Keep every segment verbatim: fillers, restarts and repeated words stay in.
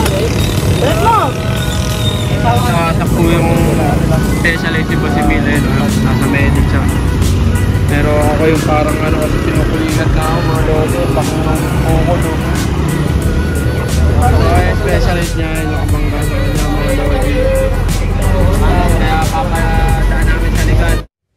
Wait mo! Nakasakpo yung specialist po si Mila yun, nasa medic siya. Pero ako yung parang ano kasi sinukulingat na ako mga lolo, bakong ng kuko do. Ako yung specialist niya, yung nakabangga sa kanya mga lolo. Kaya papadaan namin sa likod.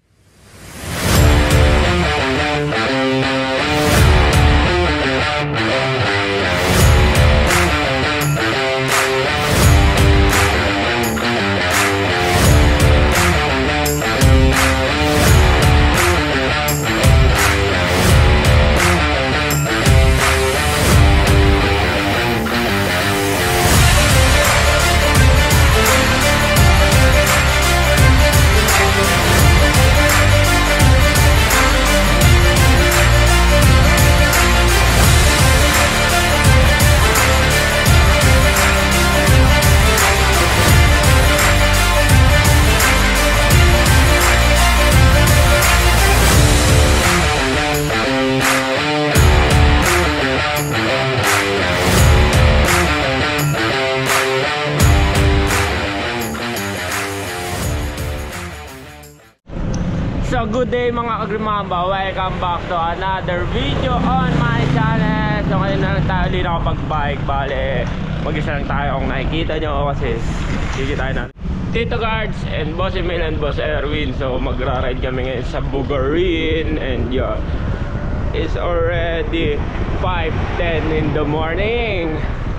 So good day mga Agrimamba, welcome back to another video on my channel. So ngayon na lang tayo ulit nakapag-bike. Bale, mag-isa lang tayo kung nakikita nyo kasi kikita natin Tito Guards and Boss Emil and Boss Erwin. So magra-ride kami ngayon sa Bugarin. And yeah, it's already five ten in the morning.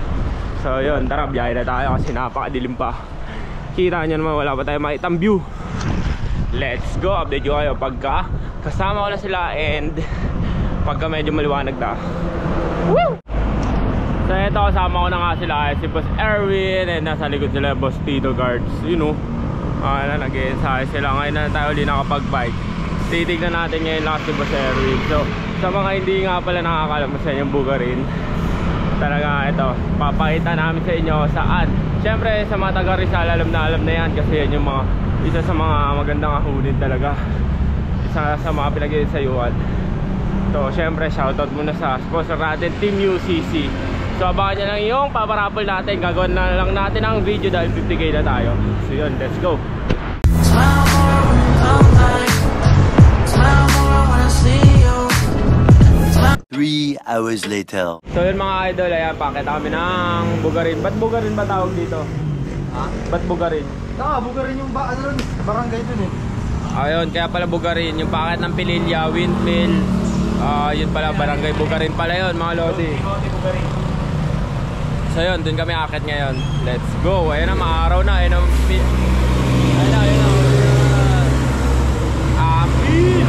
So yun, tara biyahe na tayo kasi napakadilim pa. Kita nyo naman wala pa tayo makitang view. Let's go, update ko kayo pagka kasama ko na sila and pagka medyo maliwanag na. Woo! So ito, kasama ko na nga sila si Boss Erwin and nasa likod sila Boss Tito Guards. You know, uh, na nag-ensayo sila. Ngayon na tayo ulit nakapag-bike. Titignan natin ngayon lang si Boss Erwin. So sa mga hindi nga pala nakakalam sa inyong Bugarin, talaga ito, papakita namin sa inyo saan. Siyempre sa mga taga Rizal alam na alam na yan kasi yan yung mga isa sa mga magandang ahulid talaga, isa sa mga pinag-iisayuan. So syempre shoutout muna sa sponsor natin, Team U C C. So abangan nyo lang yung paparapol natin. Gagawin na lang natin ang video dahil fifty K na tayo. So yun, let's go. Three hours later. So yun mga idol, ayan, pakita kami ng Bugarin. Ba't Bugarin ba tawag dito? Ha? Ba't Bugarin? Ah, Bugarin yung ba ano, barangay dun eh. Ayun, kaya pala Bugarin. Yung packet ng Pililya, Windmill, uh, yun pala, barangay Bugarin pala yun mga lodi. So yun, dun kami akit ngayon. Let's go. Ayun na, maaraw na. Ayun na, ayun na, ayun na. Apil!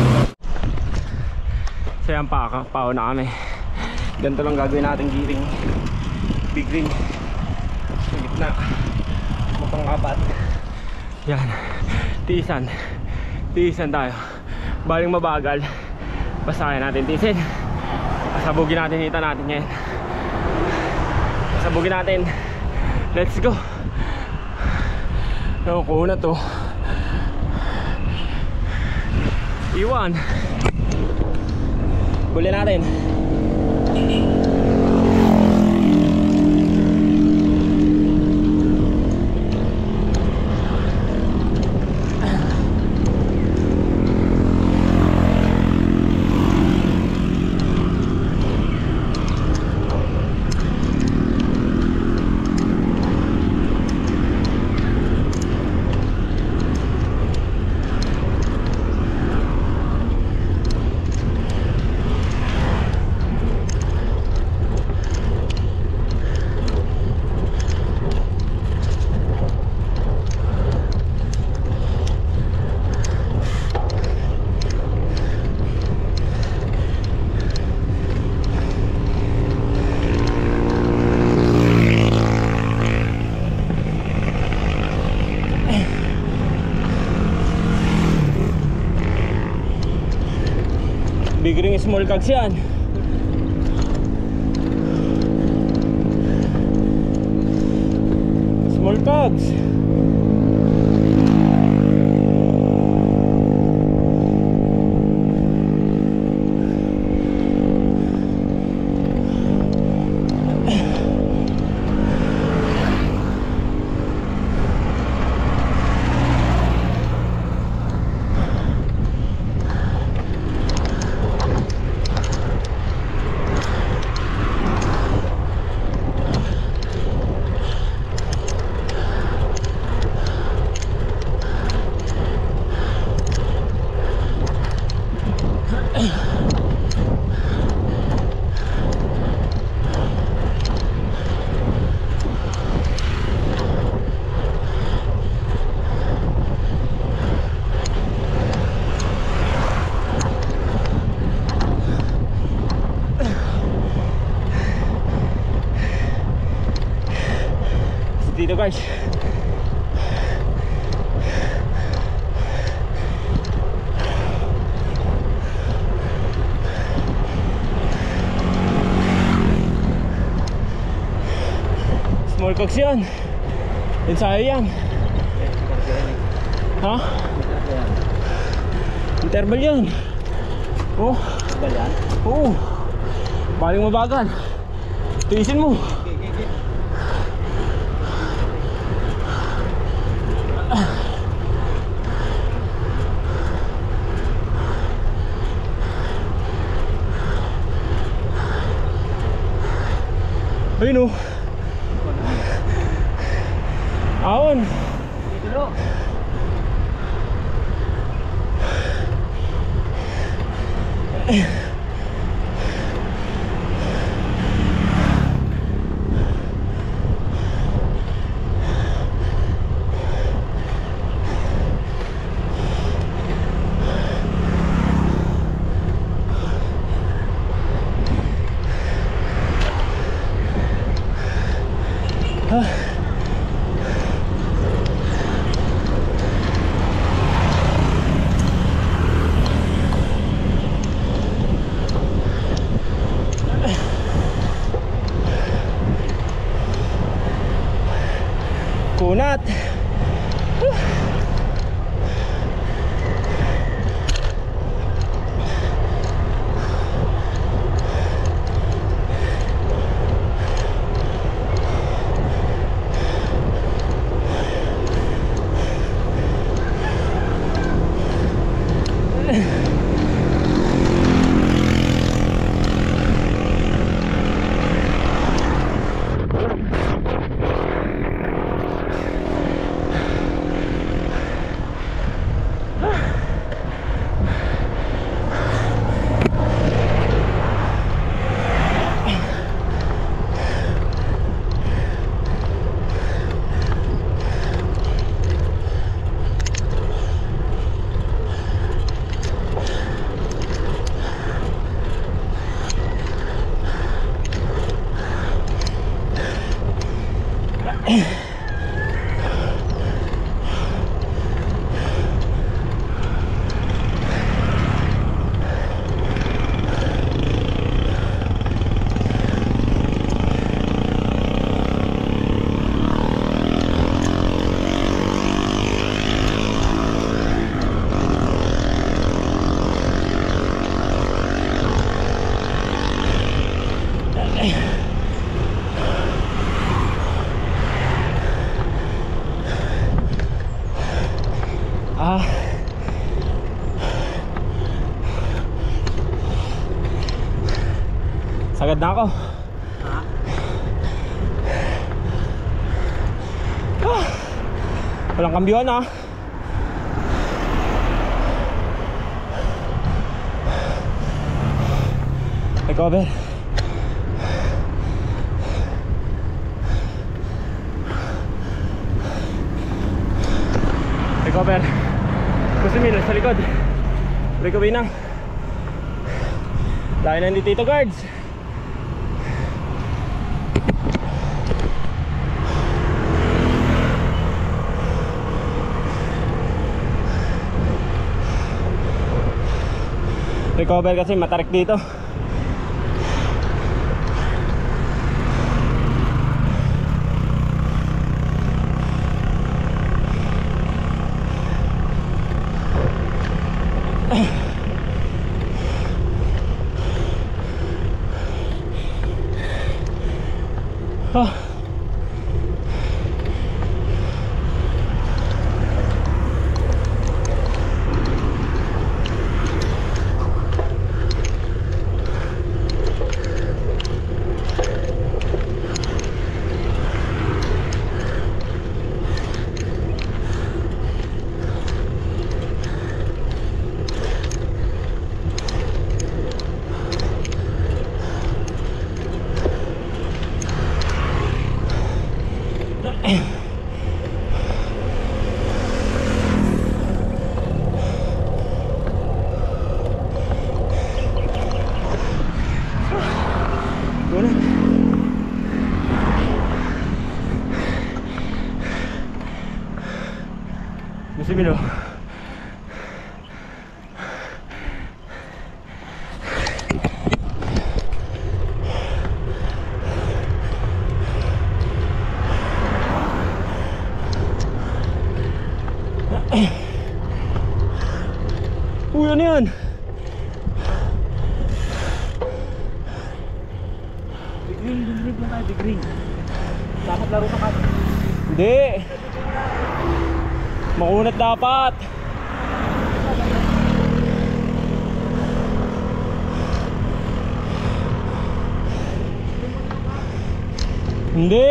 So yan, pa, pao na kami. Ganito lang gagawin natin giring. Big ring. Sa gitna. Mukang apat. Yan, tiisan. Tiisan tayo. Baling mabagal, basta kaya natin tiisin. Pasabugin natin, hita natin ngayon. Pasabugin natin. Let's go. Nakukuha na to. Iwan. Huli natin. Big ring small cogs yan. Small cogs. dito guys. Small cogs yan. Ensayo yan. Ha? Interval yan. Oh. Ba yan? Oo. Baling mabagal. Tiisin mo. Ayun o. Aon. Dito. Kunat. Ah. Sagad na ako. Ha? Ah. Walang kambyuan ah. Recover. Recover. Kusimil sa likod. Recover na. Dahil nandito ito guards. Recover kasi matarik dito. Ah. Si Milo. Uy, ano yan? Big green, big green lang tayo, big green. Dapat laro ka ka. Hindi. Makunat dapat. Hindi.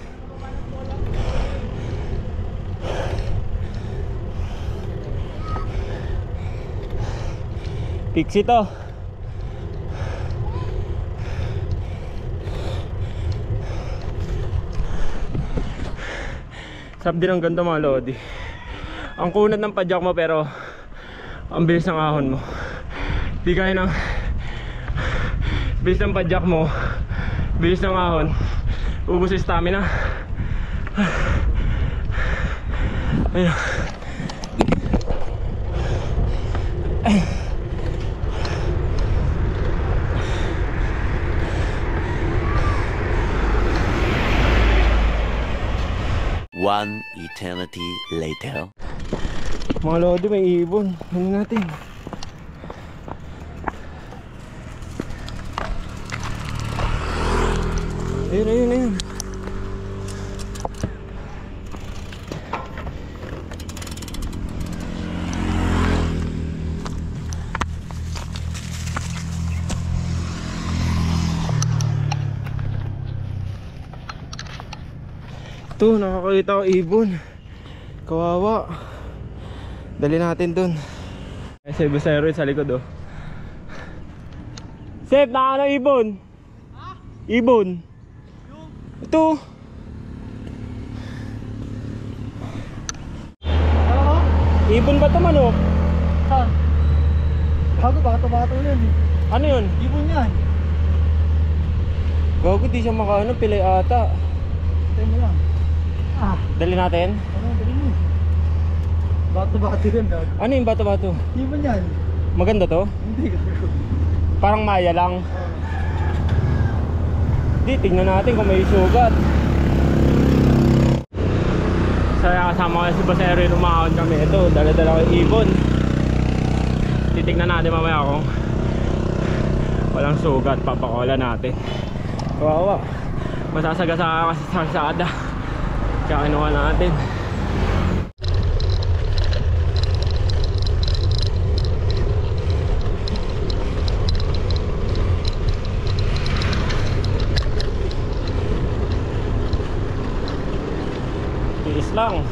Pixie to. Sarap din ang ganda mga lodi. Ang kunat ng padyak mo pero ang bilis ng ahon mo. Di kaya ng bilis ng padyak mo, bilis ng ahon, ubos yung stamina. Ayun. One eternity later. Mga lodi, may ibon. Ano natin? Ayun, ayun, ayun. Ito, nakakita ko ibon. Kawawa. Dali natin dun. Ay, sa Busero sa likod oh. Sep, nakaka na ibon. Ha? Ibon. Ito. Ano? Ibon ba ito manok? Saan? Bago, bato-bato yun. Ano yun? Ibon yan. Gago, di siya makaano, pilay ata. Tayo mo lang. Ah, Dali natin. ano, dali mo. Bato-bato yun, dog. Ano yung bato-bato? Ibon yan. Maganda to? Hindi, gago. Parang maya lang. Di, tingnan natin kung may sugat. Saya kasama ko si Basero yung umahon kami. Ito, dala-dala ko yung ibon. Titignan natin mamaya kung walang sugat. Papakola natin. Kawawa. Masasagasa kasi sa kalsada. Kaya kinuha natin. Tiis lang.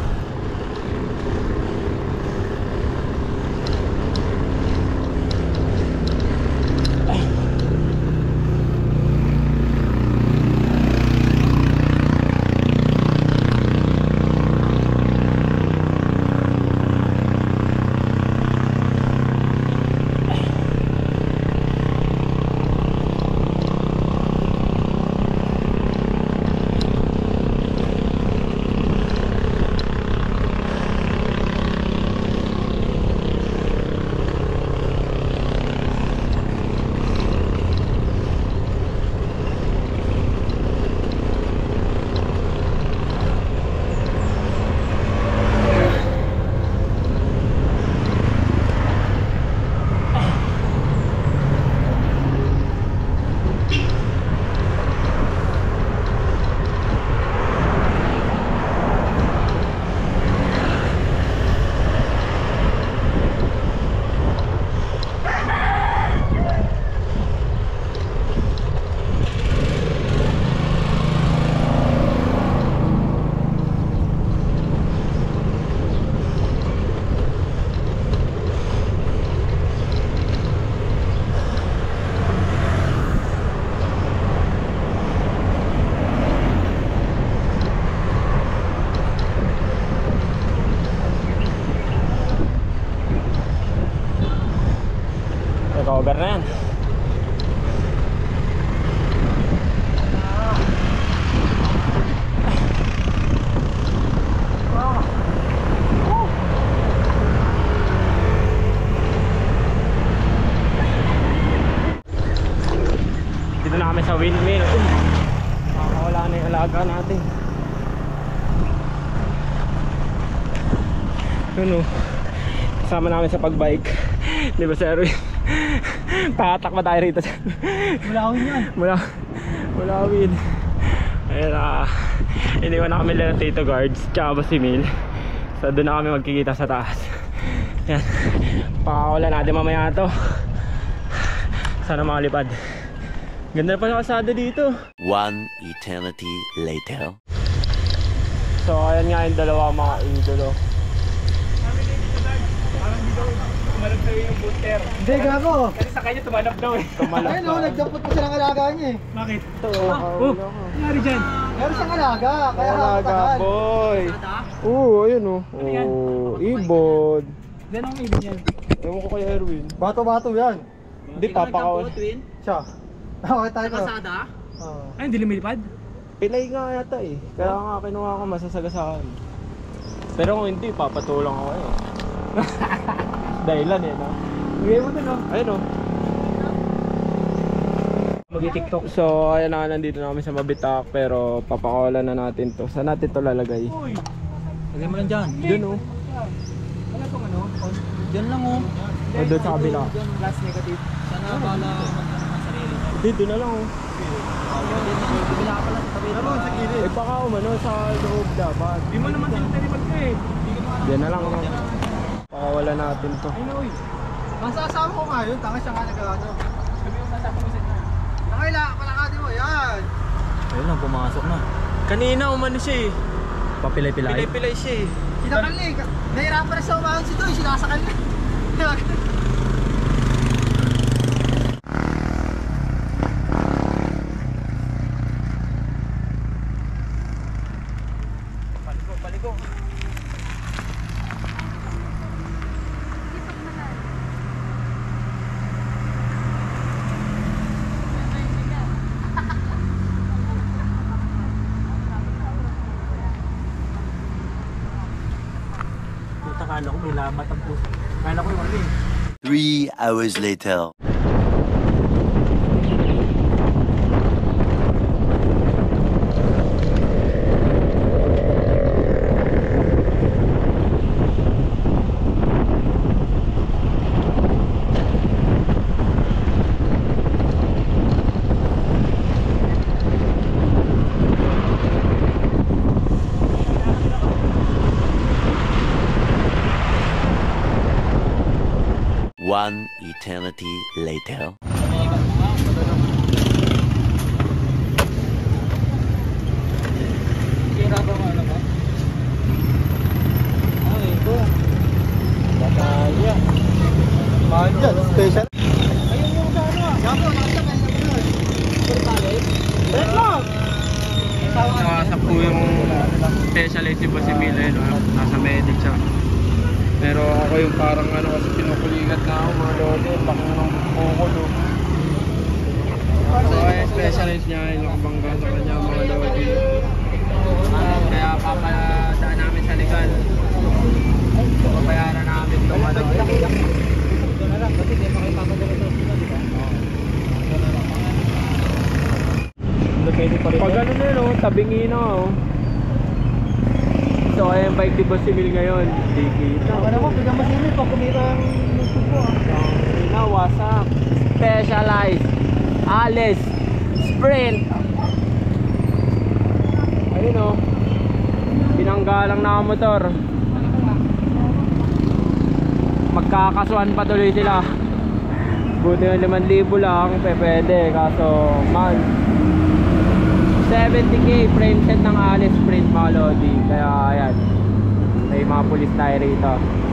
Cover na yan. Ano? Kasama namin sa pagbike. Di ba sir? Patakba tayo rito. Mulawin yan. Mula, mulawin. Ayun ah. Hindi ko na kami lang Tito Guards. Tsaka ba si Mil. So doon na kami magkikita sa taas. Yan. Pakakawalan natin mamaya to. Sana makalipad. Ganda na pa sa kalsada dito. One eternity later. So ayan nga yung dalawa mga idolo. Parang dito, tumalab sa'yo yung booster. Hindi, gago. Kasi sa kanya tumalab daw eh. Tumalak Ayun o, nagdampot pa siya ng alaga niya eh. Bakit? Ito. Oh, nangyari dyan. Meron siyang alaga, kaya Alaga hakatagal. boy. Oo, ayun o. Oh, ibod. Diyan ang ibig yan. Ewan ko kay Erwin. Bato-bato yan. Hindi, papakawan. Siya. Okay tayo ko. Oo. Ay, hindi lumilipad? Pilay nga yata eh. Kaya nga kinuha ko masasagasaan. Pero kung hindi, papatulang ako eh. Dahilan eh, no? Bigay mo dun, oh. Ayun o. Mag-tiktok. So, ayan na, nandito na kami sa Mabitak. Pero papakawalan na natin to. Saan natin to lalagay? Uy! Lagay mo lang dyan. Dun o. Wala tong ano? Dyan lang, oh. O doon sa kabila. Dyan, last negative. Sana bala magkano ng sarili. Hindi, doon na lang o. Bibila ka pala sa tabi. Ano, sa gilid. Eh baka umano sa loob dapat. Di mo naman sila tinipad ko eh. Yan na lang no. Pakawala natin to. Ay, no, uy. Masasama ko nga yun, tanga siya nga nag-ano. Sabi mo sasama ko sa inyo. Nakaila, palakadi mo, yan. Ayun lang, pumasok na. Kanina umano siya eh. Papilay-pilay. Pilay-pilay siya eh. Sinakal niya eh. Nahirapan na siya umahan si Doy, sinasakal niya. Paliko, paliko. Puta, kala ko may lamat ang puso. Kala ko yung ano eh. Three hours later. One eternity later. Kira ba mo alam mo? Ano ito? Bataya. Mahal yan, special. Ayun yung sa ano ah. Gago, nakasya kayo na yun. Pero college? Red lang! Nakasap po yung specialist po si Mila yun. Nasa medic siya. Pero ako yung parang ano kasi pinukuligat na ako mga lolo. Laki ng kukulo. So ay specialist niya yung nakabangga sa kanya mga lolo. Kaya papadaan namin sa legal. Papayaran namin ito ano. Ito na lang, kasi hindi pa kayo papadala sa hospital, di ba? Depende pa rin. Pag ano na yun, oh, tabingi na oh. So ayun bike di Boss Emil ngayon. Di kita. Ano mo, bigyan mo sila pag kumita ang YouTube ko ah. Na wasak. Specialized. Alice. Sprint. Ayun oh. Pinanggalang na ang motor. Magkakasuhan pa tuloy sila. Buti yung limang libo lang, pwede. Kaso, man, seventy K frame set ng Alice Sprint mga lodi. Kaya, ayan. May mga pulis tayo rito.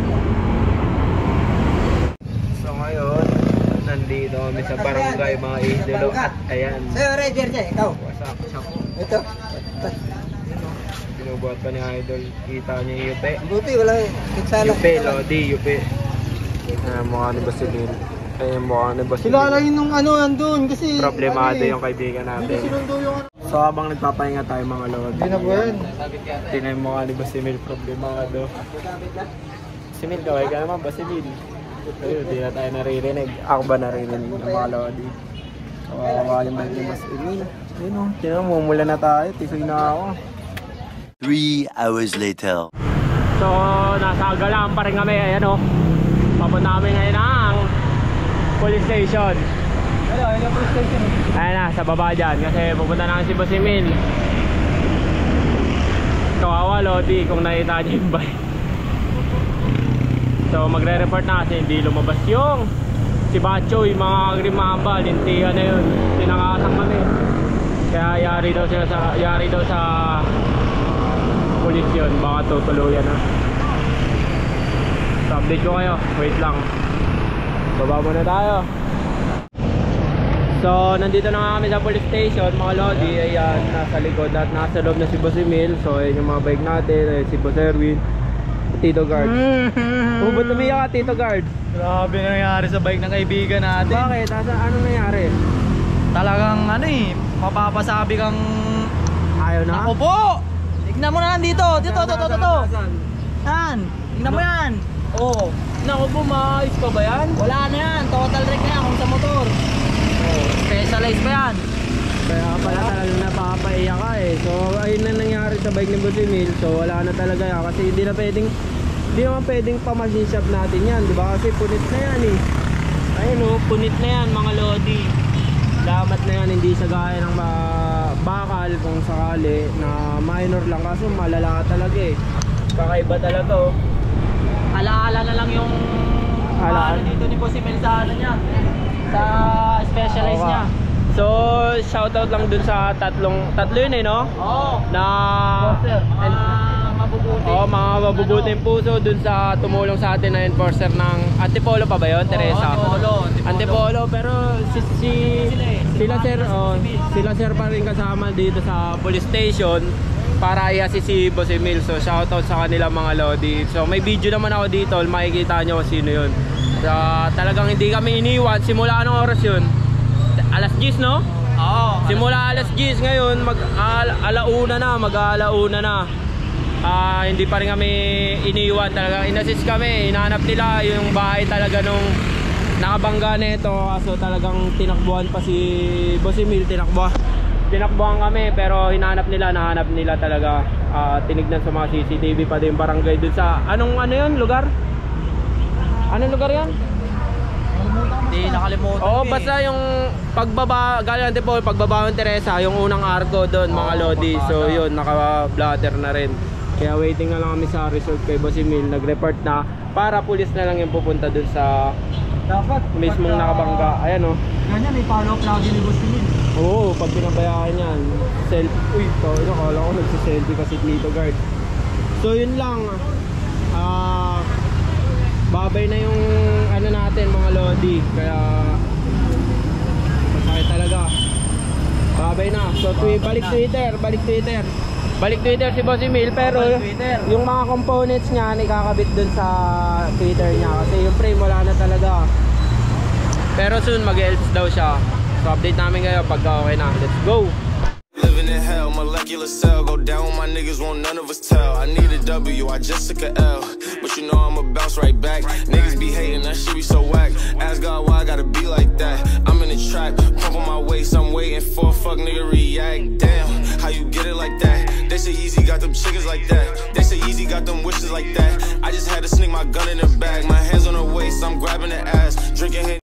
So, ngayon, nandito kami sa barangay mga idolo. At, ayan. Sa'yo, Ranger niya, ikaw. Wasak siya po. Ito. Binubuhat pa ni Idol. Kita niya yung yupe. Buti, wala eh. Nagsala. Yupe, lodi, yupe. Ayan, mukha ni Basilin. Ayan, mukha ni Basilin. Kilala yun nung ano nandun kasi Problemado ano eh, yung kaibigan hindi natin. sinundo yung ano. So habang nagpapahinga tayo mga lodi. Hindi na po yan. Tingnan yung mukha ni Basilin. Problemado. Simil, kaway ka naman, Basilin. Ayun, di na tayo naririnig. Ako ba naririnig ng mga lodi? Kawawa yung bag ni Basilin. Ayun o, tinan mo, mumula na tayo. Tisoy na ako. Three hours later. So nasa Galang pa rin kami. Ayan o, papunta kami ngayon ng police station. Ano, ano yung police station? Ayan na, sa baba dyan. Kasi pupunta na si Boss Emil. Kawawa Lodi kung nakita niyo yung bike. So magre-report na kasi hindi lumabas yung si Bacho, yung mga agrimamba, lintihan na yun. Tinakasan kami. Kaya yari daw sila sa yari daw sa pulis yun. Baka tutuluyan na. So update ko kayo. Wait lang. Baba muna tayo. So nandito na nga kami sa police station mga Lodi. Ayan, nasa likod at nasa loob na si Boss Emil. So ayan yung mga bike natin. Ayan, si Boss Erwin, Tito Guard. Oh, ba't umiyak ka, Tito Guard? Grabe na nangyari sa bike ng kaibigan natin. Bakit? Asa, ano nangyari? Talagang ano eh, mapapasabi kang... Ayaw na? Ako po! Tignan mo na lang dito! Dito, dito, dito, dito! Yan! Tignan mo yan! Oo. Naku po, maayos pa ba yan? Wala na yan! Total wreck na yan kung sa motor. Oh, specialized pa yan. Kaya pala talagang napapaiyak ka eh. So ayun na nangyari sa bike ni Boss Emil. So wala na talaga yan kasi hindi na pwedeng hindi naman pwedeng pa-machine shop natin yan, di ba? Kasi punit na yan eh. Ayun o, punit na yan mga Lodi. Dapat na yan, hindi sa gaya ng uh, bakal kung sakali na minor lang. Kaso malala talaga eh. Kakaiba talaga oh. Alaala na lang yung Alaala. ano dito ni Boss Emil sa ano niya. Sa specialized Oo. niya. So shoutout lang dun sa tatlong, tatlo yun eh no? Oo. Na Enforcer, mga mabubuti. oh, mga mabubuting puso dun sa tumulong sa atin na enforcer ng Antipolo pa ba yun, Teresa? Antipolo, Antipolo. Antipolo, pero si, si Sila eh. sila sir, Si oh, Emil. sila sir pa rin kasama dito sa police station para i-assist si Boss Emil. So shoutout sa kanila mga Lodi. So may video naman ako dito, makikita nyo kung sino yun. So talagang hindi kami iniwan. Simula anong oras yun? Alas diyes no? Oo. Simula alas diyes ngayon, mag al alauna na, mag-alauna na. Ah, hindi pa rin kami iniwan, talaga inassist kami, hinahanap nila yung bahay talaga nung nakabangga nito. Kaso talagang tinakbuhan pa si Boss Emil, tinakbuhan. Tinakbuhan kami pero hinahanap nila, nahanap nila talaga. Ah, tinignan sa mga C C T V pa din barangay dun sa anong ano yun, lugar? Anong lugar yan? Hindi nakalimutan. Oo, ko eh. basta yung pagbaba, galing Antipolo, pagbaba ng Teresa, yung unang arco doon, mga Oo, Lodi. So pagbaba. yun, naka-blatter na rin. Kaya waiting na lang kami sa resort kay Boss Emil, nag-report na para pulis na lang yung pupunta doon sa Dapat mismong pagka- nakabangga. Ayan o. Ganyan, may follow up lagi ni Boss Emil. Oo, pag pinabayaan yan, self, uy, tawag na, kala ko nagsiselfie kasi Tito Guard. So yun lang, ah, babay na yung ano natin mga Lodi. Kaya masakit talaga. Babay na. So twi balik Twitter, balik Twitter. Balik Twitter si Boss Emil, pero Balik Twitter. yung mga components niya ikakabit dun sa Twitter niya kasi yung frame wala na talaga. Pero soon mag-helps daw siya. So update namin kayo pagka okay na. Let's go. Living in hell, molecular cell. Go down with my niggas, won't none of us tell. I need a W, I just took a L. But you know I'ma bounce right back. Niggas be hating, that shit be so whack. Ask God why I gotta be like that. I'm in the trap, pump on my waist. I'm waiting for a fuck nigga react. Damn, how you get it like that? They say Easy got them chickens like that. They say Easy got them wishes like that. I just had to sneak my gun in the bag. My hands on her waist, I'm grabbing the ass. Drinking